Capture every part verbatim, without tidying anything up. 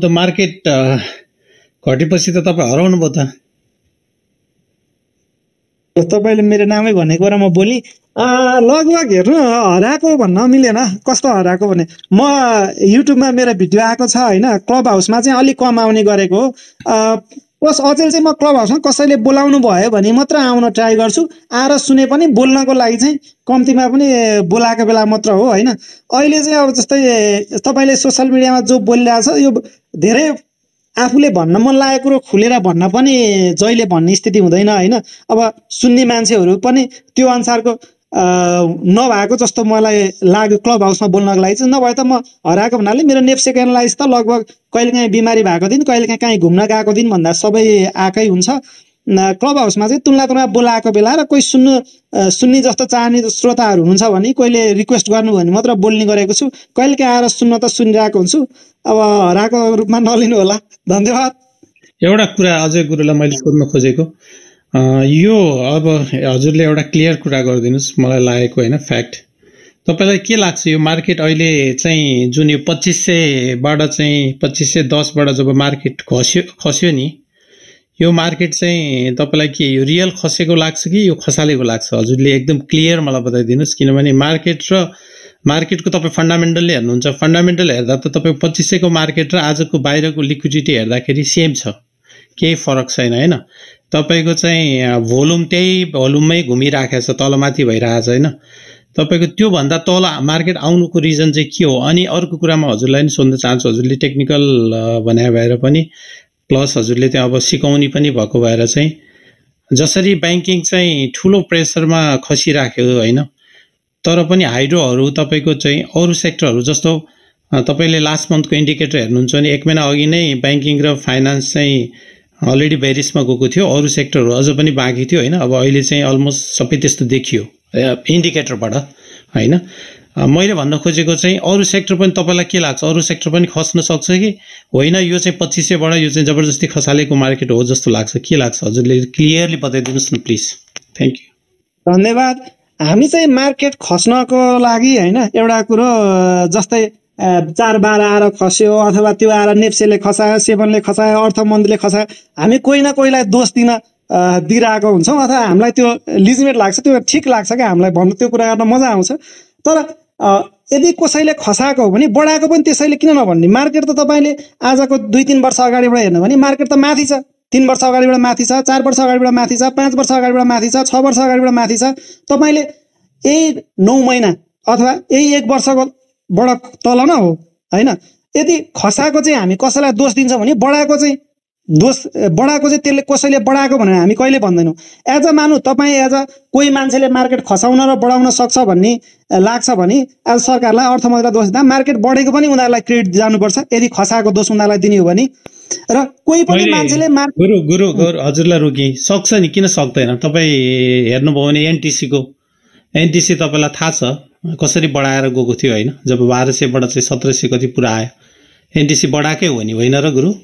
त मार्केट घटेपछि त तपाईँ हराउनु भयो त। तपाईँले मेरो नामै भनेको र म बोली लगभग हेर्नु हराएको भन्न मिलेन। कस्तो हराएको भने म युट्युबमा मेरो भिडियो आएको छ होइन, क्लब हाउसमा चाहिँ अलिक कम आउने गरेको हो। प्लस अचेल चाहिँ म क्लब हाउसमा कसैले बोलाउनु भयो भने मात्र आउन ट्राई गर्छु, आएर सुने पनि बोल्नको लागि चाहिँ कम्तीमा पनि बोलाएको बेला मात्र हो होइन। अहिले चाहिँ अब जस्तै तपाईँले सोसियल मिडियामा जो बोलिरहेछ यो धेरै आफूले भन्न मन लागेको कुरो खुलेर भन्न पनि जहिले भन्ने स्थिति हुँदैन होइन। अब सुन्ने मान्छेहरू पनि त्यो अनुसारको नभएको जस्तो मलाई लाग्यो क्लब हाउसमा बोल्नको लागि चाहिँ। नभए त म हराएको भन्नाले मेरो नेप्सेको एनालाइज त लगभग कहिलेकाहीँ बिमारी भएको दिन, कहिलेकाहीँ काहीँ घुम्न गएको दिन भन्दा सबै आएकै हुन्छ। क्लब हाउसमा चाहिँ तुलना तुलना बोलाएको बेला र कोही सुन्नु सुन्ने जस्तो चाहने श्रोताहरू हुनुहुन्छ भने कोहीले रिक्वेस्ट गर्नु भने मात्र बोल्ने गरेको छु। कहिलेकाहीँ आएर सुन्न त सुनिरहेको हुन्छु, अब हराएको रूपमा नलिनु होला। धन्यवाद। एउटा कुरा अझै गुरुलाई मैले सोध्न खोजेको यो अब हजुरले एउटा क्लियर कुरा गरिदिनुहोस् मलाई लागेको होइन फ्याक्ट। तपाईँलाई के लाग्छ यो मार्केट अहिले चाहिँ जुन यो पच्चिस सयबाट चाहिँ पच्चिस सय दसबाट जब मार्केट खस्यो खस्यो नि, यो मार्केट चाहिँ तपाईँलाई के यो रियल खसेको लाग्छ कि यो खसालेको लाग्छ? हजुरले एकदम क्लियर मलाई बताइदिनुहोस्। किनभने मार्केट र मार्केटको तपाईँ फन्डामेन्टलले हेर्नुहुन्छ, फन्डामेन्टल हेर्दा त तपाईँ पच्चिस सयको मार्केट र आजको बाहिरको लिक्विडिटी हेर्दाखेरि सेम छ, केही फरक छैन होइन। तपाईँको चाहिँ भोल्युम त्यही भोल्युममै घुमिराखेको छ, तलमाथि भइरहेछ होइन। तपाईँको त्योभन्दा तल मार्केट आउनुको रिजन चाहिँ के हो? अनि अर्को कुरामा हजुरलाई पनि सोध्न चाहन्छु, हजुरले टेक्निकल भने भएर पनि प्लस हजुरले त्यहाँ अब सिकाउने पनि भएको भएर चाहिँ जसरी ब्याङ्किङ चाहिँ ठुलो प्रेसरमा खसिराख्यो होइन, तर पनि हाइड्रोहरू तपाईँको चाहिँ अरू सेक्टरहरू जस्तो तपाईँले लास्ट मन्थको इन्डिकेटर हेर्नुहुन्छ भने एक महिना अघि नै ब्याङ्किङ र फाइनान्स चाहिँ अलरेडी बेरिसमा गएको थियो, अरू सेक्टरहरू अझ पनि बाँकी थियो होइन। अब अहिले चाहिँ अलमोस्ट सबै त्यस्तो देखियो इन्डिकेटरबाट होइन। मैले भन्न खोजेको चाहिँ अरू सेक्टर पनि तपाईँलाई के लाग्छ, अरू सेक्टर पनि खस्न सक्छ कि होइन? यो चाहिँ पच्चिस सयबाट यो चाहिँ जबरजस्ती खसालेको मार्केट हो जस्तो लाग्छ, के लाग्छ? हजुरले क्लियरली बताइदिनुहोस् न प्लिज। Thank you. धन्यवाद। हामी चाहिँ मार्केट खस्नको लागि होइन एउटा कुरो जस्तै चार बाह्र आएर खस्यो अथवा त्यो आएर नेप्सेले खसायो, सेभेनले खसायो, अर्थमन्त्रीले खसायो, हामी कोही न कोहीलाई दोष दिन दिइरहेको हुन्छौँ अथवा हामीलाई त्यो लिजिमेट लाग्छ, त्यो ठिक लाग्छ क्या हामीलाई भन्नु, त्यो कुरा गर्न मजा आउँछ। तर यदि कसैले खसाएको हो भने बढाएको पनि त्यसैले किन नभन्ने? मार्केट त तपाईँले आजको दुई तिन वर्ष अगाडिबाट हेर्नु भने मार्केट त माथि छ, तीन वर्ष अगाडिबाट माथि छ, चार वर्ष अगाडिबाट माथि छ, पाँच वर्ष अगाडिबाट माथि छ, छ वर्ष अगाडिबाट माथि छ। तपाईँले यही नौ महिना अथवा यही एक वर्षकोबाट तल न हो होइन। यदि खसाएको चाहिँ हामी कसैलाई दोष दिन्छौँ भने बढाएको चाहिँ दोष बढाएको चाहिँ त्यसले कसैले बढाएको भनेर हामी कहिले भन्दैनौँ। एज अ मानु तपाईँ एज अ कोही मान्छेले मार्केट खसाउन र बढाउन सक्छ भन्ने लाग्छ भने आज सरकारलाई अर्थमन्त्रीलाई दोष दिँदा मार्केट बढेको पनि उनीहरूलाई क्रेडिट जानुपर्छ यदि खसाएको दोष उनीहरूलाई दिने हो भने। र कोही पनि मान्छेले गुरु गुरु गुरु हजुरलाई रोकी सक्छ नि, किन सक्दैन? तपाईँ हेर्नुभयो भने एनटिसीको एनटिसी तपाईँलाई थाहा छ कसरी बढाएर गएको थियो होइन? जब बाह्र सयबाट चाहिँ सत्र सय कति पुरा आयो, एनटिसी बढाएकै हो नि होइन र गुरु?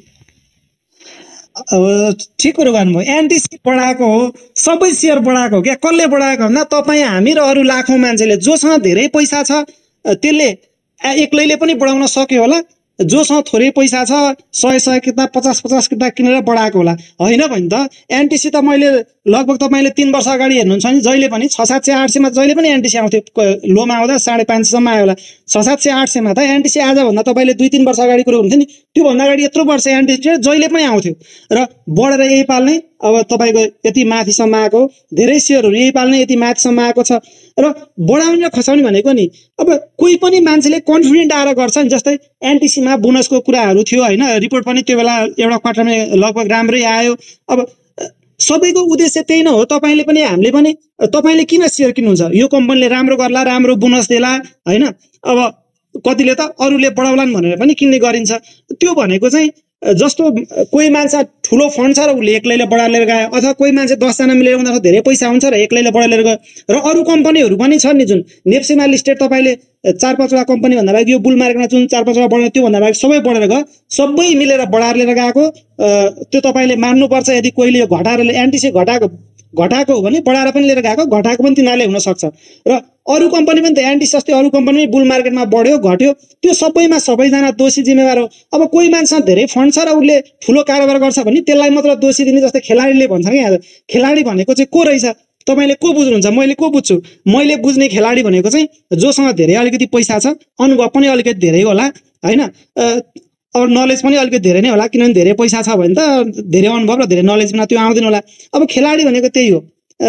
अब ठिक कुरो गर्नुभयो, एनटिसी बढाएको हो, सबै सेयर बढाएको हो क्या। कसले बढाएको भन्दा तपाईँ हामी र अरू लाखौँ मान्छेले, जोसँग धेरै पैसा छ त्यसले एक्लैले पनि बढाउन सक्यो होला, जोसँग थोरै पैसा छ सय सय किताब पचास पचास किताब किनेर बढाएको होला होइन भने त एनटिसी त मैले लगभग तपाईँले तिन वर्ष अगाडि हेर्नुहुन्छ भने जहिले पनि छ सात सय आठ सयमा जहिले पनि एनटिसी आउँथ्यो, लोमा आउँदा साढे पाँच सयसम्म आयो होला। छ सात सय आठ सयमा त एनटिसी आजभन्दा तपाईँले दुई तिन वर्ष अगाडि कुरो हुन्थ्यो नि, त्योभन्दा अगाडि यत्रो वर्ष एनटिसी जहिले पनि आउँथ्यो र बढेर यही पाल नै अब तपाईँको यति माथिसम्म आएको, धेरै सेयरहरू यही पाल नै यति माथिसम्म आएको छ। र बढाउने र खसाउने भनेको नि अब कोही पनि मान्छेले कन्फिडेन्ट आएर गर्छ नि। जस्तै एनटिसीमा बोनसको कुराहरू थियो होइन, रिपोर्ट पनि त्यो बेला एउटा क्वार्टरमा लगभग राम्रै आयो। अब सबैको उद्देश्य त्यही नै हो, तपाईँले पनि हामीले पनि तपाईँले किन सेयर किन्नुहुन्छ? यो कम्पनीले राम्रो गर्ला, राम्रो बोनस देला होइन। अब कतिले त अरूले बढाउलान् भनेर पनि किन्ने गरिन्छ। त्यो भनेको चाहिँ जस्तो कोही मान्छे ठुलो फन्ड छ र उसले एक्लैले बढाएर गयो, अथवा कोही मान्छे दसजना मिलेर उनीहरूको धेरै पैसा हुन्छ र एक्लैले बढाएर गयो। र अरू कम्पनीहरू पनि छन् नि जुन नेप्सेमा लिस्टेड तपाईँले चार पाँचवटा कम्पनी भन्दा बाहेक यो बुल मार्केटमा जुन चार पाँचवटा बढेर त्यो भन्दा बाहेक सबै बढेर गयो, सबै मिलेर बढाएर लिएर गएको। त्यो तपाईँले मान्नुपर्छ। यदि कोहीले घटाएर एनटिसी घटाएको घटाएको हो भने बढाएर पनि लिएर गएको, घटाएको पनि तिनीहरूले हुन सक्छ। र अरू कम्पनी पनि त एन्टी जस्तै अरू कम्पनी बुल मार्केटमा बढ्यो घट्यो, त्यो सबैमा सबैजना दोषी जिम्मेवार हो। अब कोही मान्छेसँग धेरै फन्ड छ र उसले ठुलो कारोबार गर्छ भने त्यसलाई मात्र दोषी दिने जस्तै खेलाडीले भन्छ कि यहाँ खेलाडी भनेको चाहिँ को रहेछ तपाईँले को बुझ्नुहुन्छ? मैले को बुझ्छु? मैले बुझ्ने खेलाडी भनेको चाहिँ जोसँग धेरै अलिकति पैसा छ, अनुभव पनि अलिकति धेरै होला हैन, अब नलेज पनि अलिकति धेरै नै होला, किनभने धेरै पैसा छ भने त धेरै अनुभव र धेरै नलेजमा त्यो आउँदैन होला। अब खेलाडी भनेको त्यही हो।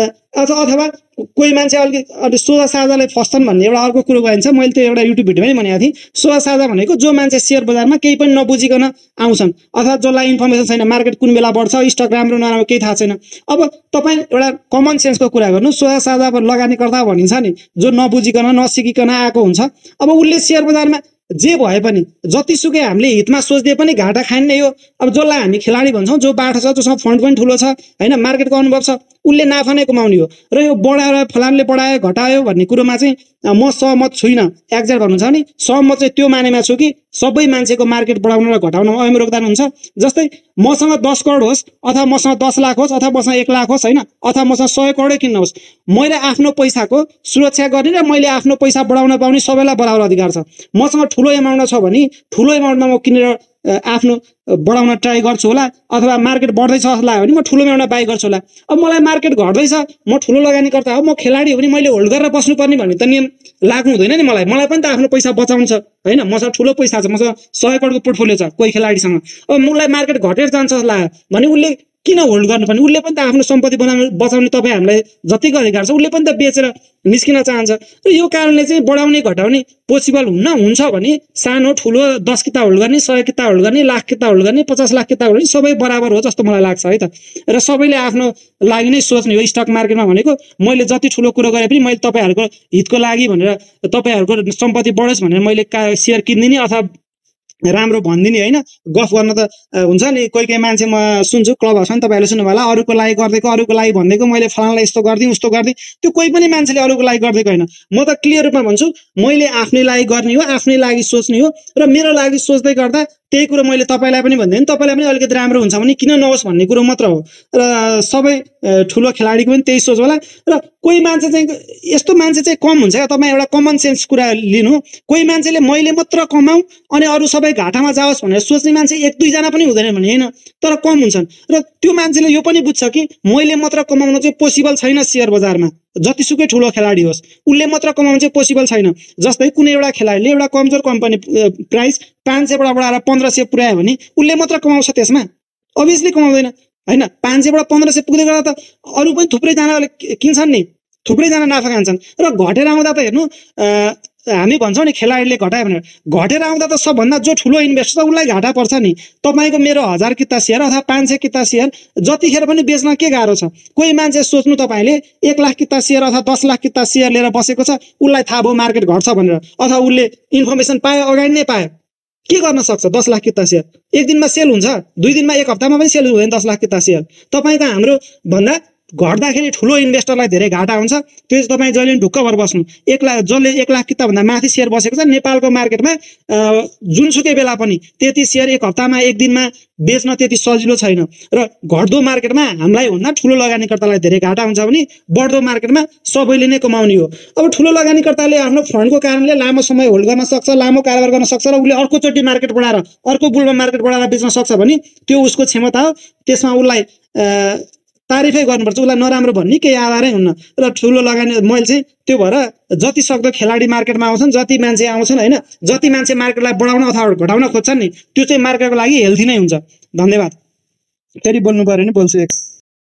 अथवा कोही मान्छे अलिकति सोझा साझाले फस्छन् भन्ने एउटा अर्को कुरो गइन्छ। मैले त्यो एउटा युट्युब भिडियोमै भनेको थिएँ, सोझा साझा भनेको जो मान्छे सेयर बजारमा केही पनि नबुझिकन आउँछन् अथवा जसलाई इन्फर्मेसन छैन, मार्केट कुन बेला बढ्छ, स्टक राम्रो नराम्रो केही थाहा छैन। अब तपाईँ एउटा कमन सेन्सको कुरा गर्नु, सोझा साझा लगानीकर्ता भनिन्छ नि जो नबुझिकन नसिकिकन आएको हुन्छ। अब उसले सेयर बजारमा जे भए पनि जतिसुकै हामीले हितमा सोच्दै पनि घाटा खाने नै हो। अब जसलाई हामी खेलाडी भन्छौँ, जो बाठो छ, जोसँग फन्ड पनि ठुलो छ हैन, मार्केटको अनुभव छ, उसले नाफा नै कमाउने हो। र यो बढाएर फलानले बढायो घटायो भन्ने कुरोमा चाहिँ म सहमत छुइनँ। एक्ज्याक्ट भन्नुहुन्छ नि सहमत चाहिँ त्यो मानेमा छु कि सबै मान्छेको मार्केट बढाउन र घटाउनमा अहम योगदान हुन्छ। जस्तै मसँग दस करोड होस् अथवा मसँग दस लाख होस् अथवा मसँग एक लाख होस् हैन, अथवा मसँग सय करोडै किन्न होस्, मैले आफ्नो पैसाको सुरक्षा गर्ने र मैले आफ्नो पैसा बढाउन पाउने सबैलाई बराबर अधिकार छ। मसँग ठुलो एमाउन्ट छ भने ठुलो एमाउन्टमा म किनेर आफ्नो बढाउन ट्राई गर्छु होला, अथवा मार्केट बढ्दैछ जस्तो लाग्यो भने म ठुलो एमाउन्टमा बाई गर्छु होला। अब मलाई मार्केट घट्दैछ, म ठुलो लगानीकर्ता हो, म खेलाडी हो भने मैले होल्ड गरेर बस्नुपर्ने भन्ने त नियम लागु हुँदैन नि। मलाई मलाई पनि त आफ्नो पैसा बचाउनु छ हैन, मसँग ठुलो पैसा छ, मसँग सय करोडको पोर्टफोलियो छ कोही खेलाडीसँग। अब मलाई मार्केट घटेर जान्छ जस्तो लाग्यो भने उसले किन होल्ड गर्नुपर्ने? उसले पनि त आफ्नो सम्पत्ति बनाउनु बचाउने तपाईँ हामीलाई जतिको अधिकार छ, उसले पनि त बेचेर निस्किन चाहन्छ। र यो कारणले चाहिँ बढाउने घटाउने पोसिबल हुन्न। हुन्छ भने सानो ठुलो दस किता होल्ड गर्ने, सय किता होल्ड गर्ने, लाख किता होल्ड गर्ने, पचास लाख किता होल्ड गर्ने, सबै बराबर हो जस्तो मलाई लाग्छ है त। र सबैले आफ्नो लागि नै सोच्ने हो। स्टक मार्केटमा भनेको मैले जति ठुलो कुरो गरे पनि मैले तपाईँहरूको हितको लागि भनेर, तपाईँहरूको सम्पत्ति बढोस् भनेर मैले सेयर किनिदिने अथवा राम्रो भनिदिने हैन। गफ गर्न त हुन्छ नि, कोही कोही मान्छे म सुन्छु क्लब हाउसमा तपाईँहरूले सुन्नु होला, अरूको लागि गरिदिएको, अरूको लागि भनिदिएको, मैले फलानलाई यस्तो गरिदिउँ उस्तो गरिदिउँ, त्यो कोही पनि मान्छेले अरूको लागि गरिदिएको होइन। म त क्लियर रूपमा भन्छु, मैले आफ्नै लागि गर्ने हो, आफ्नै लागि सोच्ने हो, र मेरो लागि सोच्दै गर्दा त्यही कुरो मैले तपाईँलाई पनि भन्दैन, तपाईँलाई पनि अलिकति राम्रो हुन्छ भने किन नहोस् भन्ने कुरो मात्र हो। र सबै ठुलो खेलाडीको पनि त्यही सोच होला। र कोही मान्छे चाहिँ यस्तो मान्छे चाहिँ कम हुन्छ क्या। तपाईँ एउटा कमन सेन्स कुरा लिनु, कोही मान्छेले मैले मात्र कमाऊ अनि अरू सबै घाटामा जाओस् भनेर सोच्ने मान्छे एक दुईजना पनि हुँदैन भने होइन, तर कम हुन्छन्। र त्यो मान्छेले यो पनि बुझ्छ कि मैले मात्र कमाउन चाहिँ पोसिबल छैन सेयर बजारमा, जतिसुकै ठुलो खेलाडी होस् उसले मात्र कमाउनु चाहिँ पोसिबल छैन। जस्तै कुनै एउटा खेलाडीले एउटा कमजोर कम्पनी प्राइस पाँच सयबाट बढाएर पन्ध्र सय पुर्यायो भने उसले मात्र कमाउँछ त्यसमा? अभियसली कमाउँदैन हैन। पाँच सयबाट पन्ध्र सय पुग्दै गर्दा त अरू पनि थुप्रैजनाले किन्छन् नि, थुप्रैजना नाफा खान्छन्। र घटेर आउँदा त हेर्नु, हामी भन्छौँ नि खेलाडीले घटायो भनेर, घटेर आउँदा त सबभन्दा जो ठुलो इन्भेस्टर छ उसलाई घाटा पर्छ नि। तपाईँको मेरो हजार किता सेयर अथवा पाँच सय किता सेयर जतिखेर पनि बेच्न के गाह्रो छ? कोही मान्छे सोच्नु तपाईँले एक लाख किता सेयर अथवा दस लाख किता सेयर लिएर बसेको छ, उसलाई थाहा भयो मार्केट घट्छ भनेर, अथवा उसले इन्फर्मेसन पायो, अगाडि नै पायो, के गर्न सक्छ? दस लाख किता सेयर एक दिनमा सेल हुन्छ, दुई दिनमा एक हप्तामा पनि सेल हुँदैन दस लाख किता सेयर। तपाईँको हाम्रो भन्दा घट्दाखेरि ठुलो इन्भेस्टरलाई धेरै घाटा हुन्छ। त्यो चाहिँ तपाईँ जहिले ढुक्क भएर बस्नु। एक लाख जसले एक लाख किताभन्दा माथि सेयर बसेको छ नेपालको मार्केटमा जुनसुकै बेला पनि त्यति सेयर एक हप्तामा एक दिनमा बेच्न त्यति सजिलो छैन। र घट्दो मार्केटमा हामीलाई भन्दा ठुलो लगानीकर्तालाई धेरै घाटा हुन्छ भने बढ्दो मार्केटमा सबैले नै कमाउने हो। अब ठुलो लगानीकर्ताले आफ्नो फन्डको कारणले लामो समय होल्ड गर्न सक्छ, लामो कारोबार गर्न सक्छ, र उसले अर्कोचोटि मार्केट बढाएर अर्को बुलमा मार्केट बढाएर बेच्न सक्छ भने त्यो उसको क्षमता हो। त्यसमा उसलाई तारिफै गर्नुपर्छ, उसलाई नराम्रो भन्ने केही आधारै हुन्न। र ठुलो लगानी मैले चाहिँ त्यो भएर जति सक्दो खेलाडी मार्केटमा आउँछन्, जति मान्छे आउँछन् हैन, जति मान्छे मार्केटलाई बढाउन अथवा घटाउन खोज्छन् नि, त्यो चाहिँ मार्केटको लागि हेल्थी नै हुन्छ। धन्यवाद। फेरि बोल्नु पर्यो भने बोल्छु।